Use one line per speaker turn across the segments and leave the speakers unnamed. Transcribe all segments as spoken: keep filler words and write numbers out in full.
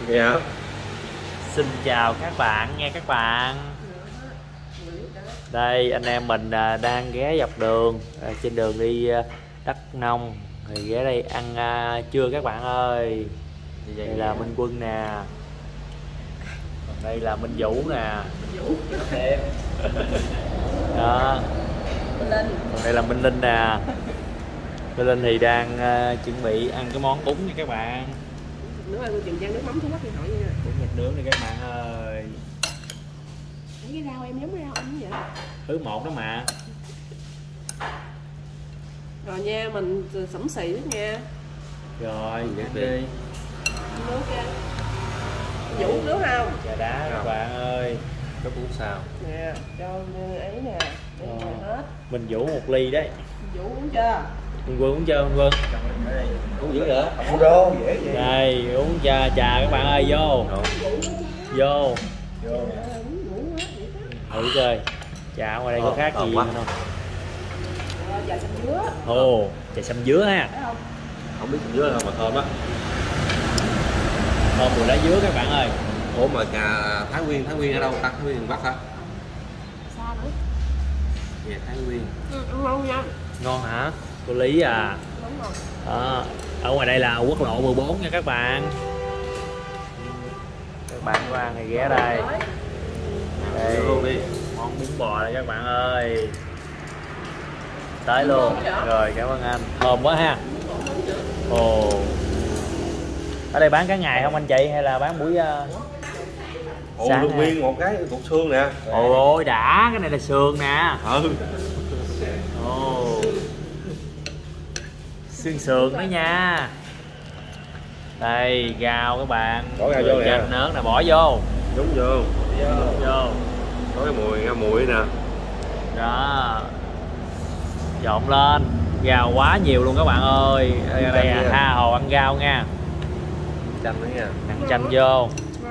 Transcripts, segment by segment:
Dạ.
Xin chào các bạn nghe các bạn. Đây anh em mình đang ghé dọc đường trên đường đi Đắk Nông thì ghé đây ăn trưa các bạn ơi. Đây là Minh Quân nè, còn đây là Minh Vũ nè. Đó. Còn đây là Minh Linh nè. Minh Linh thì đang uh, chuẩn bị ăn cái món bún nha các bạn.
Nữa ơi, chừng chan nước mắm Phú Quốc điện thoại nha.
Bún thịt nướng này các bạn ơi.
Cái rau em giống cái rau anh vậy.
Thứ một đó mà.
Rồi nha, mình sẩm xị đó nha.
Rồi, dắt đi.
Nước nha. Vũ nước không?
Trà đá các bạn ơi.
Có bún sao?
Nè, cho ấy nè. Để hết.
Mình Vũ một ly đấy.
Vũ uống chưa?
Minh Quân uống chưa Minh Quân?
Uống dữ vậy? Uống rô dễ vậy.
Đây uống trà trà các bạn ơi, vô. Vô.
Vô.
Thử coi. Trà ngoài đây có khác gì không?
Trà xanh dứa.
Ồ, trà xanh dứa ha.
Không?
Không biết dứa đâu mà thơm á.
Thơm mùi lá dứa các bạn ơi.
Ủa mà trà Thái Nguyên, Thái Nguyên ở đâu ta? Thái Nguyên miền Bắc hả?
Sao nữa?
Dạ Thái Nguyên.
Ừ, ngon nha.
Ngon hả? Cô Lý à.
Đúng rồi.
Đó. Ở ngoài đây là quốc lộ mười bốn nha các bạn. Các bạn có ăn thì ghé đây. Đây
luôn đi.
món bún bò đây các bạn ơi. Tới luôn. Rồi cảm ơn anh. Thơm quá ha. Ồ. Ở đây bán cả ngày không anh chị hay là bán buổi uh,
Ồ,
sáng
luôn nguyên một cái cục xương nè.
Ôi đã, cái này là sườn nè.
Ừ.
Ồ. Xương sườn đó nha. Đây gao các bạn.
Bỏ gao vô nè.
Chanh nớt nè, bỏ vô.
Đúng vô.
Vô.
Có cái mùi nga muội nè.
Đó. Trộn lên. Gao quá nhiều luôn các bạn ơi. Đây, đây là tha hồ ăn gao nha.
Chanh nữa nha.
Nặng chanh vô.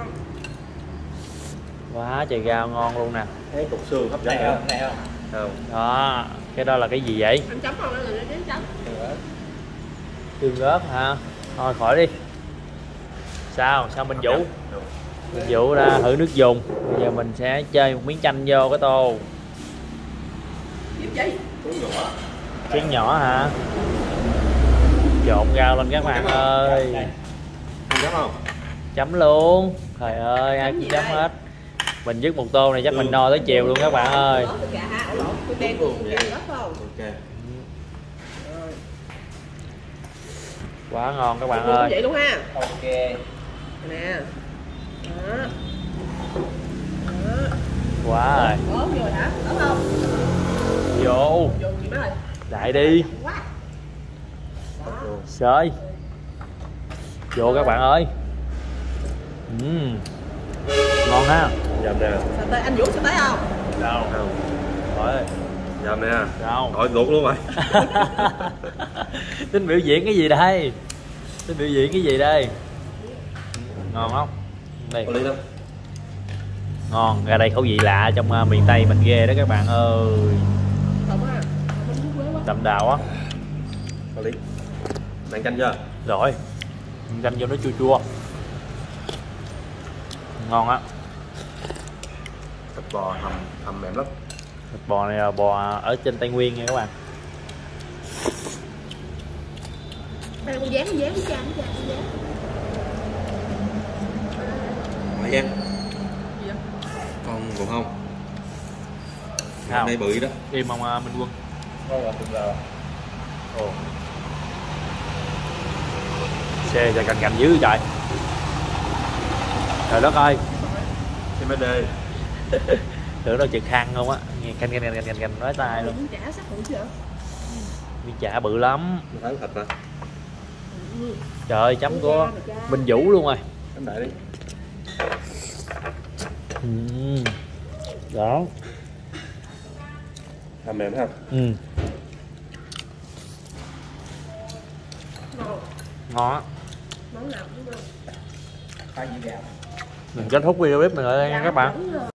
Quá trời gao ngon luôn nè.
Thấy cục xương hấp dẫn không? Này không? Không.
Đó. Cái đó là cái gì vậy?
Anh chấm không? Là chấm chấm.
Tương ớt hả? Thôi khỏi đi. Sao? Sao Minh Vũ? Minh Vũ ra thử nước dùng. Bây giờ mình sẽ chơi một miếng chanh vô cái tô. Chén nhỏ hả? Trộn rau lên các bạn ơi.
Anh chấm không?
Chấm luôn. Trời ơi, ai cũng chấm hết. Mình dứt một tô này chắc mình no tới chiều luôn các bạn ơi. Quá ngon các bạn ơi.
Vậy luôn ha.
Ok.
Nè. Đó.
Quá rồi.
Ốm vô rồi hả? Ốm không?
Vô.
Vô gì má ơi?
Đại đi. Sơi. Vô các bạn ơi. Uhm. Ngon ha.
Dầm nè.
Sao tới anh Vũ sao tới không?
Đâu.
Không.
Rồi.
Dầm nè.
Đâu.
Rồi luộc luôn rồi.
Tính biểu diễn cái gì đây? Tính biểu diễn cái gì đây? Ngon không? Đây. Ngon, ra đây khẩu vị lạ trong uh, miền Tây mình ghê đó các bạn ơi. Đậm đào á.
Có lý. Bạn canh chưa?
Rồi. Canh vô nó chua chua. Ngon á.
Thịt bò hầm hầm mềm lắm.
Thịt bò này là bò ở trên Tây Nguyên nha các bạn.
Đây con dán con dán con dán con dán.
Hỏi Giang. Con còn không?
Không.
Đây bự đó.
Im không uh, Minh Quân?
Ngon rồi, được rồi.
Ồ. Xe trời cạnh cạnh dữ trời. Trời đất ơi.
xê em đê.
Tưởng đâu chực khăn không á. Nghe canh canh canh canh canh nói tai luôn.
Miếng chả sắc bự chưa?
Miếng chả bự lắm.
Mình thấy thịt nè.
Trời ơi, chấm của Minh Vũ luôn rồi.
Chấm đại đi.
Uhm. Đó.
Hầm mềm ha.
Ừ. Ngon á.
Món nào cũng ngon.
Mình kết thúc video clip mình ở đây nha các bạn.